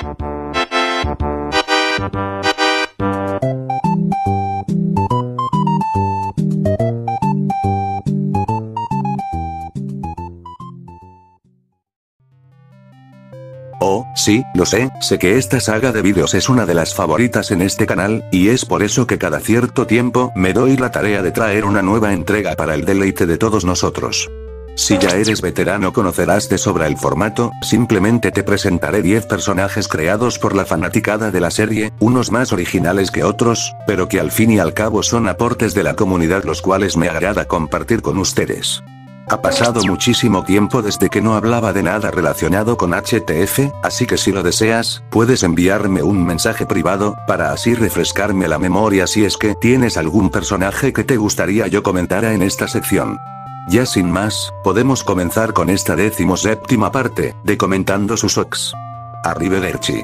Oh, sí, lo sé que esta saga de vídeos es una de las favoritas en este canal, y es por eso que cada cierto tiempo me doy la tarea de traer una nueva entrega para el deleite de todos nosotros. Si ya eres veterano conocerás de sobra el formato, simplemente te presentaré 10 personajes creados por la fanaticada de la serie, unos más originales que otros, pero que al fin y al cabo son aportes de la comunidad los cuales me agrada compartir con ustedes. Ha pasado muchísimo tiempo desde que no hablaba de nada relacionado con HTF, así que si lo deseas, puedes enviarme un mensaje privado, para así refrescarme la memoria si es que tienes algún personaje que te gustaría yo comentara en esta sección. Ya sin más, podemos comenzar con esta 17ª parte, de Comentando sus OCs. Arrivederci.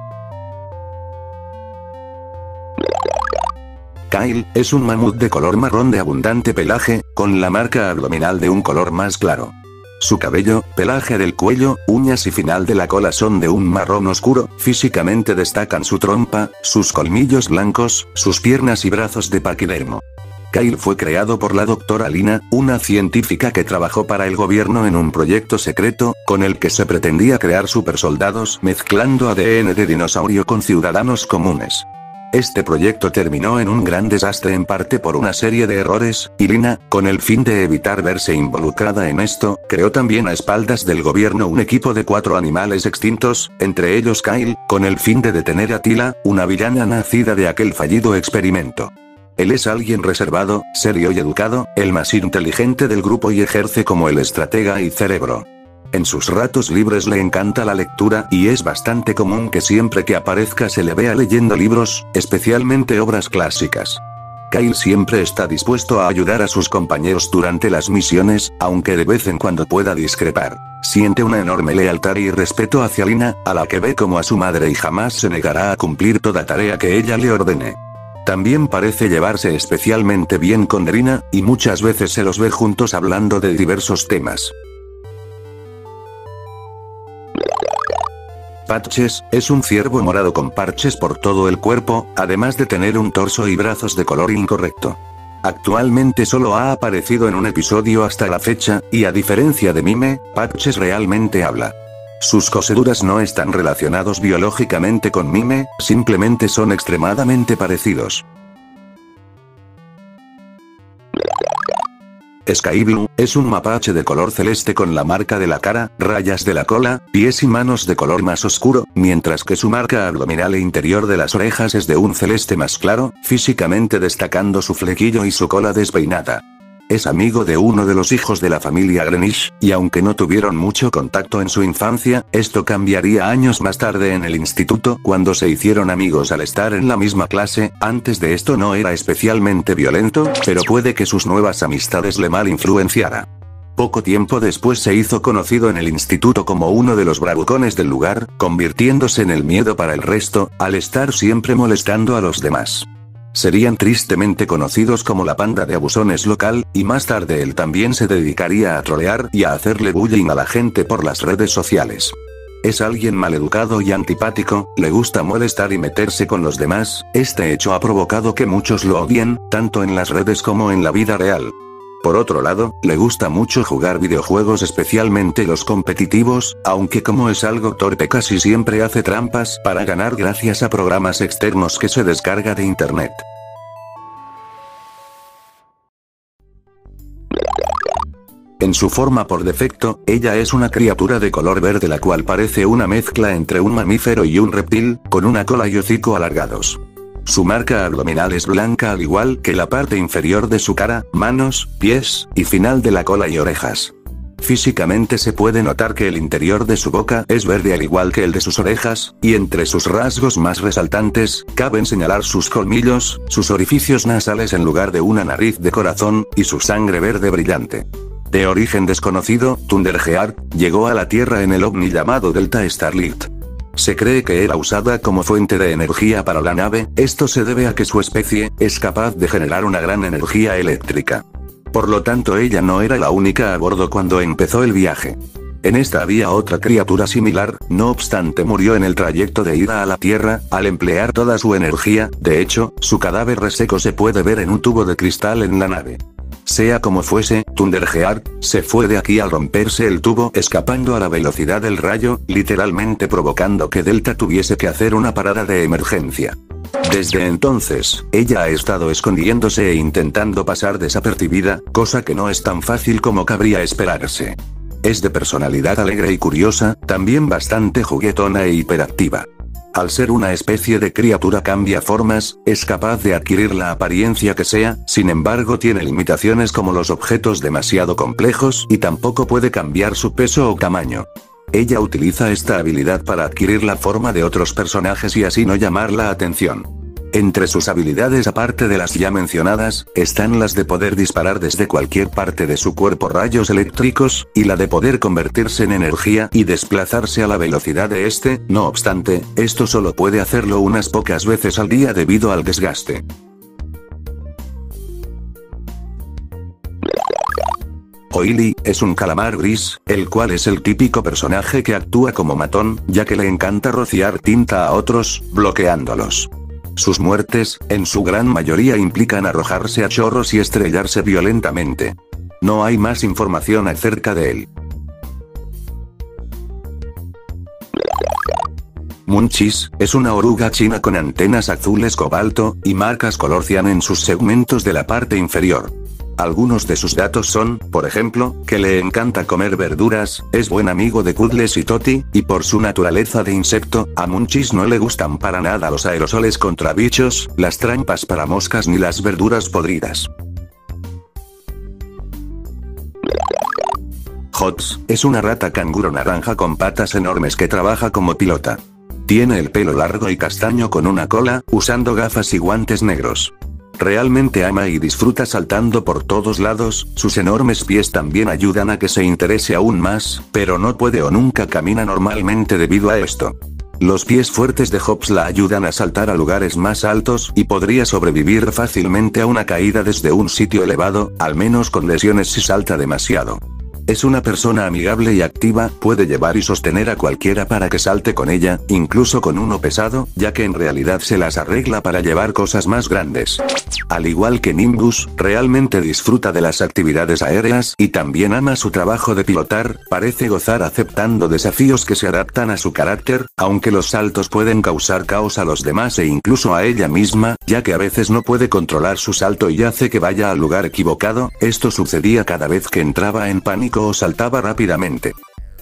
Kyle es un mamut de color marrón de abundante pelaje, con la marca abdominal de un color más claro. Su cabello, pelaje del cuello, uñas y final de la cola son de un marrón oscuro, físicamente destacan su trompa, sus colmillos blancos, sus piernas y brazos de paquidermo. Kyle fue creado por la doctora Lina, una científica que trabajó para el gobierno en un proyecto secreto, con el que se pretendía crear supersoldados mezclando ADN de dinosaurio con ciudadanos comunes. Este proyecto terminó en un gran desastre en parte por una serie de errores, y Lina, con el fin de evitar verse involucrada en esto, creó también a espaldas del gobierno un equipo de 4 animales extintos, entre ellos Kyle, con el fin de detener a Tila, una villana nacida de aquel fallido experimento. Él es alguien reservado, serio y educado, el más inteligente del grupo y ejerce como el estratega y cerebro. En sus ratos libres le encanta la lectura y es bastante común que siempre que aparezca se le vea leyendo libros, especialmente obras clásicas. Kyle siempre está dispuesto a ayudar a sus compañeros durante las misiones, aunque de vez en cuando pueda discrepar. Siente una enorme lealtad y respeto hacia Lina, a la que ve como a su madre y jamás se negará a cumplir toda tarea que ella le ordene. También parece llevarse especialmente bien con Rina, y muchas veces se los ve juntos hablando de diversos temas. Patches, es un ciervo morado con parches por todo el cuerpo, además de tener un torso y brazos de color incorrecto. Actualmente solo ha aparecido en un episodio hasta la fecha, y a diferencia de Mime, Patches realmente habla. Sus coseduras no están relacionados biológicamente con Mime, simplemente son extremadamente parecidos. Skyblue, es un mapache de color celeste con la marca de la cara, rayas de la cola, pies y manos de color más oscuro, mientras que su marca abdominal e interior de las orejas es de un celeste más claro, físicamente destacando su flequillo y su cola despeinada. Es amigo de uno de los hijos de la familia Greenwich, y aunque no tuvieron mucho contacto en su infancia, esto cambiaría años más tarde en el instituto cuando se hicieron amigos al estar en la misma clase. Antes de esto no era especialmente violento, pero puede que sus nuevas amistades le mal influenciara. Poco tiempo después se hizo conocido en el instituto como uno de los bravucones del lugar, convirtiéndose en el miedo para el resto, al estar siempre molestando a los demás. Serían tristemente conocidos como la panda de abusones local, y más tarde él también se dedicaría a trolear y a hacerle bullying a la gente por las redes sociales. Es alguien maleducado y antipático, le gusta molestar y meterse con los demás, este hecho ha provocado que muchos lo odien, tanto en las redes como en la vida real. Por otro lado, le gusta mucho jugar videojuegos, especialmente los competitivos, aunque como es algo torpe casi siempre hace trampas para ganar gracias a programas externos que se descarga de internet. En su forma por defecto, ella es una criatura de color verde la cual parece una mezcla entre un mamífero y un reptil, con una cola y hocico alargados. Su marca abdominal es blanca al igual que la parte inferior de su cara, manos, pies, y final de la cola y orejas. Físicamente se puede notar que el interior de su boca es verde al igual que el de sus orejas, y entre sus rasgos más resaltantes, caben señalar sus colmillos, sus orificios nasales en lugar de una nariz de corazón, y su sangre verde brillante. De origen desconocido, Thunderheart llegó a la Tierra en el ovni llamado Delta Starlight. Se cree que era usada como fuente de energía para la nave, esto se debe a que su especie es capaz de generar una gran energía eléctrica. Por lo tanto ella no era la única a bordo cuando empezó el viaje. En esta había otra criatura similar, no obstante murió en el trayecto de ida a la Tierra, al emplear toda su energía. De hecho, su cadáver reseco se puede ver en un tubo de cristal en la nave. Sea como fuese, Thunderheart se fue de aquí al romperse el tubo, escapando a la velocidad del rayo, literalmente provocando que Delta tuviese que hacer una parada de emergencia. Desde entonces, ella ha estado escondiéndose e intentando pasar desapercibida, cosa que no es tan fácil como cabría esperarse. Es de personalidad alegre y curiosa, también bastante juguetona e hiperactiva. Al ser una especie de criatura cambia formas, es capaz de adquirir la apariencia que sea, sin embargo tiene limitaciones como los objetos demasiado complejos y tampoco puede cambiar su peso o tamaño. Ella utiliza esta habilidad para adquirir la forma de otros personajes y así no llamar la atención. Entre sus habilidades aparte de las ya mencionadas, están las de poder disparar desde cualquier parte de su cuerpo rayos eléctricos, y la de poder convertirse en energía y desplazarse a la velocidad de este. No obstante, esto solo puede hacerlo unas pocas veces al día debido al desgaste. Oily es un calamar gris, el cual es el típico personaje que actúa como matón, ya que le encanta rociar tinta a otros, bloqueándolos. Sus muertes, en su gran mayoría implican arrojarse a chorros y estrellarse violentamente. No hay más información acerca de él. Munchies, es una oruga china con antenas azules cobalto, y marcas color cian en sus segmentos de la parte inferior. Algunos de sus datos son, por ejemplo, que le encanta comer verduras, es buen amigo de Cuddles y Toti, y por su naturaleza de insecto, a Munchies no le gustan para nada los aerosoles contra bichos, las trampas para moscas ni las verduras podridas. Hots, es una rata canguro naranja con patas enormes que trabaja como pilota. Tiene el pelo largo y castaño con una cola, usando gafas y guantes negros. Realmente ama y disfruta saltando por todos lados, sus enormes pies también ayudan a que se interese aún más, pero no puede o nunca camina normalmente debido a esto. Los pies fuertes de Hops la ayudan a saltar a lugares más altos y podría sobrevivir fácilmente a una caída desde un sitio elevado, al menos con lesiones si salta demasiado. Es una persona amigable y activa, puede llevar y sostener a cualquiera para que salte con ella, incluso con uno pesado, ya que en realidad se las arregla para llevar cosas más grandes. Al igual que Nimbus, realmente disfruta de las actividades aéreas y también ama su trabajo de pilotar, parece gozar aceptando desafíos que se adaptan a su carácter, aunque los saltos pueden causar caos a los demás e incluso a ella misma, ya que a veces no puede controlar su salto y hace que vaya al lugar equivocado. Esto sucedía cada vez que entraba en pánico o saltaba rápidamente.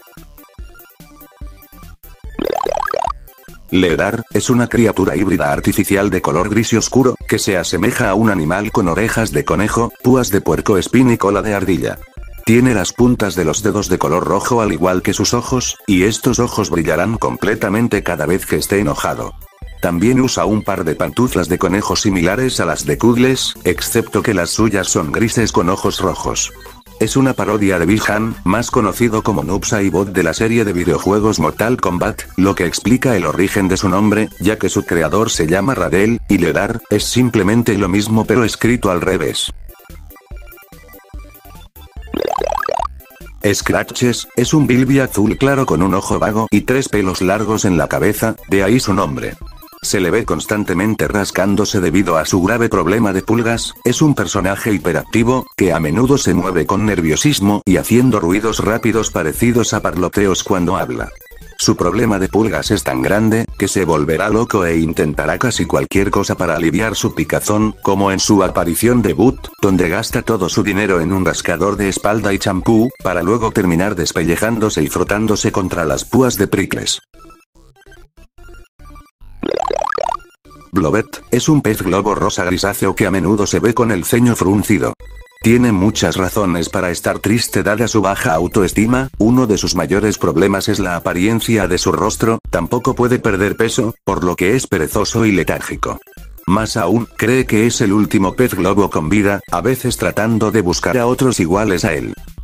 Ledar, es una criatura híbrida artificial de color gris y oscuro, que se asemeja a un animal con orejas de conejo, púas de puercoespín y cola de ardilla. Tiene las puntas de los dedos de color rojo al igual que sus ojos, y estos ojos brillarán completamente cada vez que esté enojado. También usa un par de pantuflas de conejo similares a las de Cuddles, excepto que las suyas son grises con ojos rojos. Es una parodia de Bi-Han, más conocido como Noob Saibot de la serie de videojuegos Mortal Kombat, lo que explica el origen de su nombre, ya que su creador se llama Radel, y Ledar, es simplemente lo mismo pero escrito al revés. Scratches, es un Bilby azul claro con un ojo vago y 3 pelos largos en la cabeza, de ahí su nombre. Se le ve constantemente rascándose debido a su grave problema de pulgas, es un personaje hiperactivo, que a menudo se mueve con nerviosismo y haciendo ruidos rápidos parecidos a parloteos cuando habla. Su problema de pulgas es tan grande, que se volverá loco e intentará casi cualquier cosa para aliviar su picazón, como en su aparición debut, donde gasta todo su dinero en un rascador de espalda y champú, para luego terminar despellejándose y frotándose contra las púas de Prickles. Blobet, es un pez globo rosa grisáceo que a menudo se ve con el ceño fruncido. Tiene muchas razones para estar triste dada su baja autoestima, uno de sus mayores problemas es la apariencia de su rostro, tampoco puede perder peso, por lo que es perezoso y letárgico. Más aún, cree que es el último pez globo con vida, a veces tratando de buscar a otros iguales a él.